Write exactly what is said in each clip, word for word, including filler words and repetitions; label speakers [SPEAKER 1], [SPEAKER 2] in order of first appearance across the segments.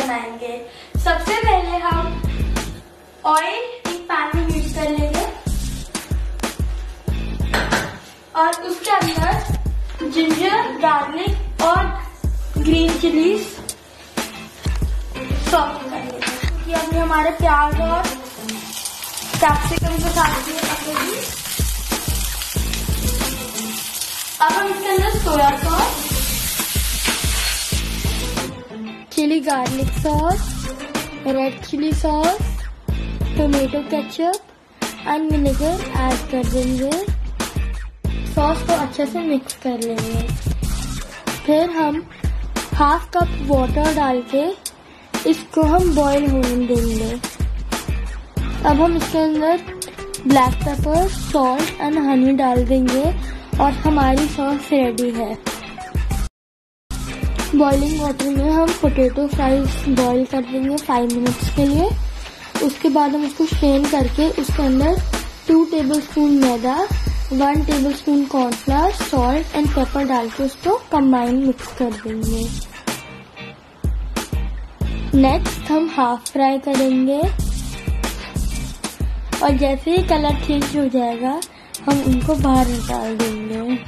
[SPEAKER 1] बनाएंगे। सबसे पहले हम ऑयल एक पैन में यूज कर लेंगे और उसके अंदर जिंजर, गार्लिक और ग्रीन चिलीज सॉफ्ट कर लेंगे। क्योंकि अभी हमारे प्याज और कैप्सिकम के साथ दिए पकेगी। अब हम इसके अंदर soya sauce, chilli garlic sauce, red chilli sauce, tomato ketchup and vinegar add कर देंगे। सॉस को अच्छे से मिक्स कर लेंगे। फिर हम हाफ कप वाटर डाल के इसको हम बॉईल होने देंगे। अब हम इसके अंदर black pepper, salt and honey डाल देंगे और हमारी सॉस रेडी है। बॉइलिंग वाटर में हम पोटैटो फ्राइज बॉईल कर देंगे फाइव मिनट्स के लिए। उसके बाद हम उसको स्ट्रेन करके उसके अंदर two tablespoon maida, one tablespoon cornflour, salt and pepper डाल के उसको कंबाइन मिक्स कर देंगे। नेक्स्ट हम हाफ फ्राई करेंगे और जैसे ही कलर चेंज हो जाएगा हम उनको बाहर निकाल देंगे।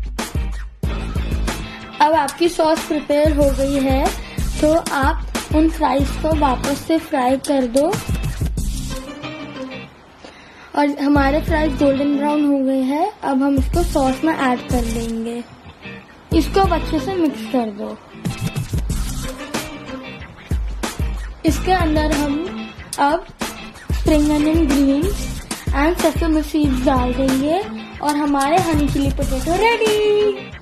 [SPEAKER 1] अब आपकी सॉस प्रिपेयर हो गई है तो आप उन फ्राइज को वापस से फ्राई कर दो और हमारे फ्राइज गोल्डन ब्राउन हो गए हैं। अब हम इसको सॉस में ऐड कर देंगे। इसको अब अच्छे से मिक्स कर दो। इसके अंदर हम अब spring onion greens and sesame seeds डाल देंगे और हमारे हनी चिली पोटैटो रेडी।